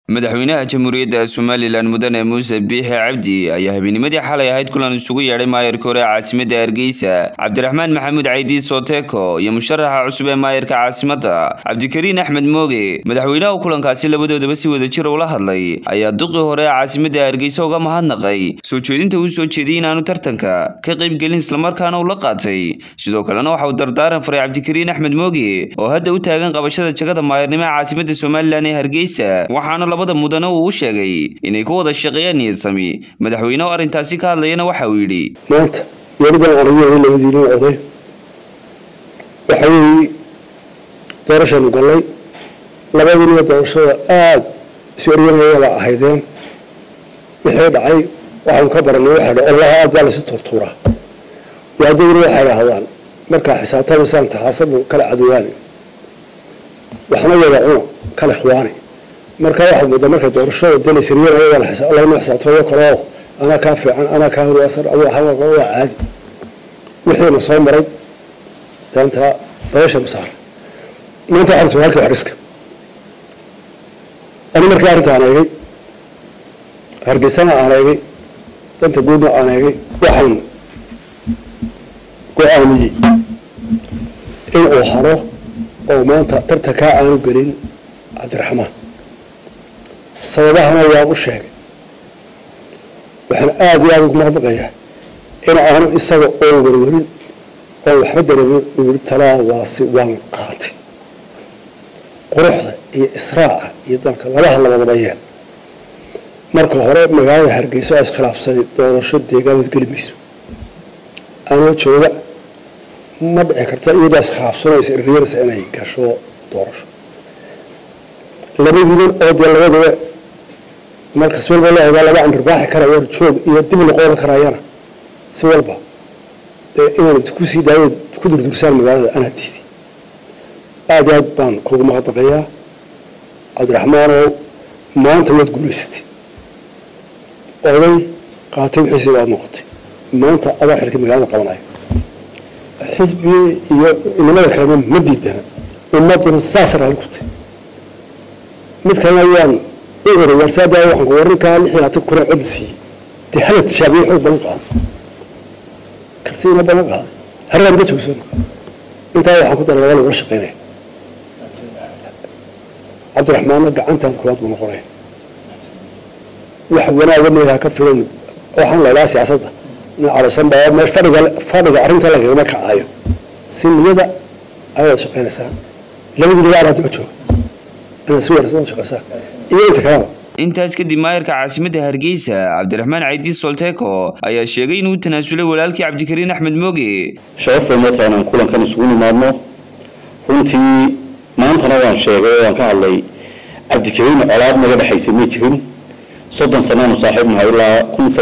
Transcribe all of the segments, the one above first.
madaxweynaha jamhuuriyadda Somaliland mudane Muuse Biixi Cabdi ayaa habeennimadii xalay ahayd kulan isugu yeedhay maayarka hore caasimadda Hargeysa Cabdiraxmaan Maxamuud Caydi Sooteko iyo musharaxa cusub ee maayarka caasimadda Cabdikariin Axmed Mooge madaxweynaha kulankaasi labadoodaba si wada jir ula hadlay ayaa duqii hore caasimadda Hargeysa uga mahadnaqay soo jeedinta uu soo jeediyay inaanu tartanka ka qayb gelin isla markaana uu la qaatay sidoo kalena waxa uu dardaaran faray Cabdikariin Axmed Mooge oo hadda u taagan qabashada jagada maayarnimada caasimadda Somaliland ee Hargeysa waxaana mudane uu sheegay inay ku wada shaqeeyaan niyadami madaxweynaha arintaasi ka hadlayna waxa uu yiri maanta yaridan aragay labadiina oday waxa uu doorasho galay labadiina doorashada aad soorinayay ahaydeen wixii dhacay waxaan ka baranay waxa dhacay Allah aad baa la si tortuura yaa dawladda waxa yiraahdaan marka xisaabtada saanta xasab kala cadwaan waxna wada kala xwaani marka waxa muddo marka doorashada dalay sariiraya wala xisaab Allah ma xisaabtooyo karo ana ka fiican ana ka hor wasar aw waxa waa caadi wixii ma soo maray danta doorasho saar inta arrintu halka xariska ani marka arrinta aanay Hargeysana aanay danta guud aanay waxaan go'aamiyay in uu haro oo maanta tartanka aanu galin Cabdiraxmaan sababahana waa u sheegay waxaan aad iyo aad ugu mahadnaqayaa in aanu isaga oo warwarin oo waxba dareemin talaadaasi waan qaatay quruxda iyo israaca iyo dalka labadaba yeen marka hore magaalada Hargeysa ay iskhilaafsan doorasho deegaanada galimayso anoo jooga ma dhici karta iyadaas khilaafsanaysa iriyada inay gasho doorasho labadiina oo labadaba marka soo walba laba amr baaxi karayo joog iyo dib loo qoran karayana si walba inuu ku sii daayo ku durdursaan magaalada ana tiidi aad baan kugu mahadnaqayaa Cabdiraxmaan oo maanta wad guuleysatay oo qaatay wixii baad noqotay maanta ada xilka magaalada qabanay xisbi iyo inamada kale ma diidana ummaduna saasar hal ku tay mid kale waan ورسادة وحنا كان حين تكون عدسي تهلت شابين حب بلقى كرتينا بلقى هل رد توصل أنت يا حكومة ولا ورش قينه عبد الرحمن رجع أنت الكوات من قرين وحنا قلنا إذا كفرنا وحنا لا سياسة على سنبا ما فرق عرنت لك ما كعاية سن يدا أول شقين سان لم يدري على تبتو أنا سوير شقين intaas kadib maayarka caasimadda Hargeysa Cabdiraxmaan Caydi Sooteko ayaa sheegay inuu tanaasulay walaalkii Cabdikariin Axmed Mooge shaqo aan kulankan isugu nimaadno runtii maantana waan sheegay waan ka hadlay Cabdikariin colaad naga dhaxaysay ma jirin 30 sano oo saaxiibna ilaa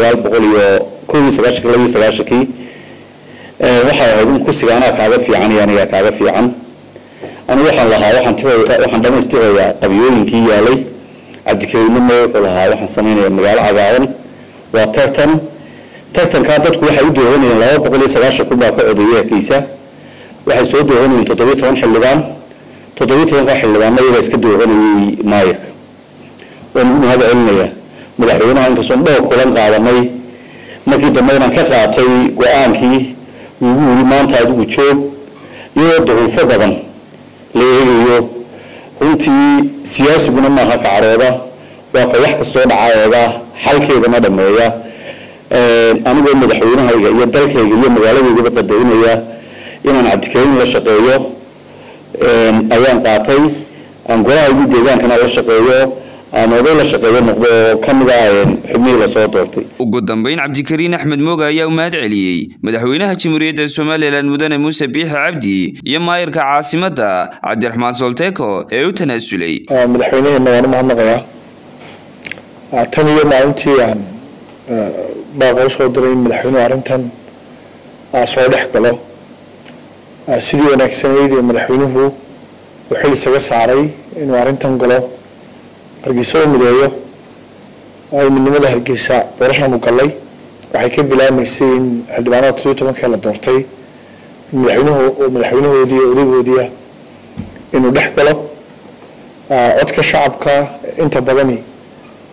1999 waxa ahayd ku sigaana kaaga fiican aniga kaaga fiican aniga waxaan lahaa waxaan dhameystirayaa qabiyooyinkii yaalay Cabdikariin wuxuu lahaa waxaan sameeyay magaalo cagaaran waa tartan ka dadku waxay u dooranayeen 290 ku baa ka odayaha kiisa waxay soo dooranayeen 17 xildhibaan 17 xildhibaan ayaga iska dooranayay maayarka oo uu hada celinaya madaxweynaha inta soo dhowr kulan qaadanay markii dambeeyna ka qaatay go'aankii ugu yiri maanta adigu joog iyo duruufo badan leeyahay runtii siyaasiguna ma aha ka carooda waa ka wax kastoo dhacayda xalkeedana dhameeya anigu madaxweynaha iyo dalkayga iyo magaaladayda qadaynaya inaan Cabdikariin la shaqeeyo ayaan qaatay aan golaha deegaankana la shaqeeyo aan oday la shaqeeyo noqdo kamid ah xubnihiisa soo doortay ugu dambeyn Cabdikariin Axmed Mooge ayaa u mahad celiyay madaxweynaha jamhuuriyadda Somaliland mudane Muuse Biixi Cabdi iyo maayarka caasimadda Cabdiraxmaan Sooteko ee u tanaasulay madaxweynaha waan mahadnaqayaa tan iyo maalintii aan baaqo soo diray madaxweynaha arrintan soo dhex galo sidii wanaagsaneyd ee madaxweynuhu wuxuu isaga saaray inuu arrintan galo Hargeysa mideeyo ay midnimada Hargeysa doorasho u galay waxay ka bilaabaysay in xildhibaanada 17 la doortay madaxweynahoodii inuu dhex galo codka shacabka inta badani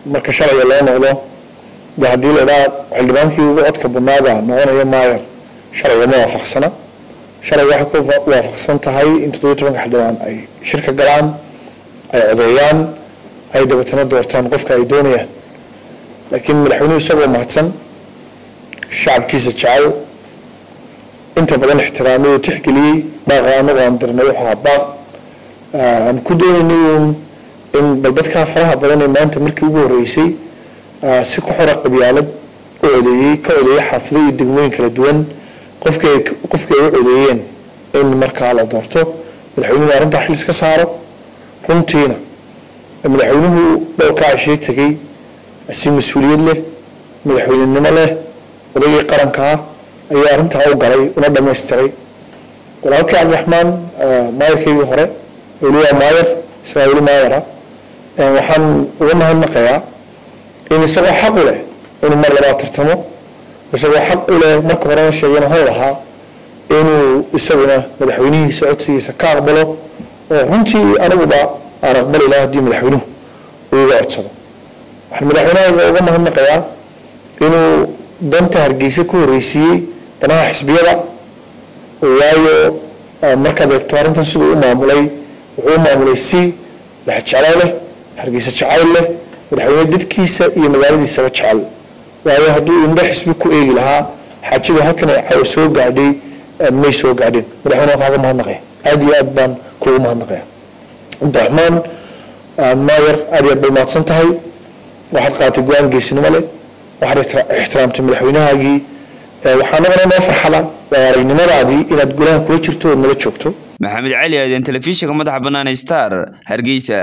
marka sharciga loo noqdo dee haddii la idhaha xildhibaankii ugu codka badnaabaa noqonaya maayer sharciga ma waafaqsana sharciga waxay ku waafaqsan tahay in 17 xildhibaan ay shirka galaan ay codeeyaan ay dabatana doortaan qofka ay doonayaan laakiin madaxweynuhu isagoo mahadsan shacabkiisa jecel inta badan ixtiraamay oo tixgeliyey baaqa anagu aan dirnay waxaa baaq aan ku doonaynay in bal dadka faraha badan ee maanta markii ugu horeysay si ku xora qabyaalad u codeeyey ka codeeyey xaafado iyo degmooyin kala duwan qofkay u codeeyeen in markaa la doorto madaxweynuhu arrintaa xil iska saaro runtiina madaxweynuhu dhowrkaa cishii tegey si mas-uuliyad leh madaxweynenimo leh odaygii qaranka ah ayuu arrintaa u galay una dhamaystiray walaalkii cabdiraxmaan maayarkaygii hore weli waa maayar isagaa weli maayara waxaan uga mahadnaqayaa in isagoo xaq u leh inuu mar labaad tartamo isagoo xaq u leh marka horena sheegayna hon lahaa inuu isaguna madaxweynihiisa codsigiisa ka aqbalo oo runtii aniguba aan aqbali lahaa haddii madaxweynuhu uu iga codsado waxaan madaxweynaha uga mahadnaqayaa inuu danta hargeysa ku horreysiiyey danaha xisbiyada waayo markaad eegto arrintan siduu u maamulay wuxuu u maamulay si lexjecel leh hargeysa jacayl leh madaxweyne dadkiisa iyo magaaladiisaba jecel waayo hadduu indho xisbi ku eegi lahaa xaajadu halkan ay caawa soo gaadhay may soo gaadhin madaxweynaha kaaga mahadnaqaya aad iyo aad baan kuugu mahadnaqaya cabdiraxmaan maayer aad iyo aad bay mahadsan tahay waxaad qaadatay go-aan geesinimo leh waxaad ixtiraamtay madaxweynahaagii waxaanagana noo farxada waa aragnimadaadii inaad golaha kula jirto ood nala joogto maxamed cali aadan telefishinka madaxa bannaan star hargeysa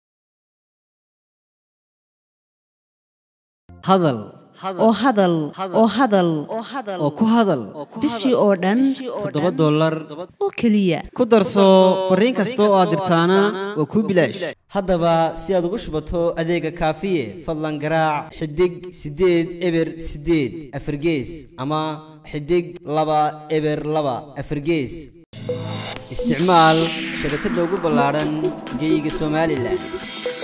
hadal oo hadal oo hadal oo ku hadal bishii oo dhan $7 oo keliya ku darso fariin kasta oo aad dirtaana waa kuu bilaash haddaba si aad ugu shubato adeega kaafiye fadlan garaac xidig 8 eber 8 afargees ama xidig 2 eber 2 afargees isticmaal shabakadda ugu ballaaran geyga Soomaaliland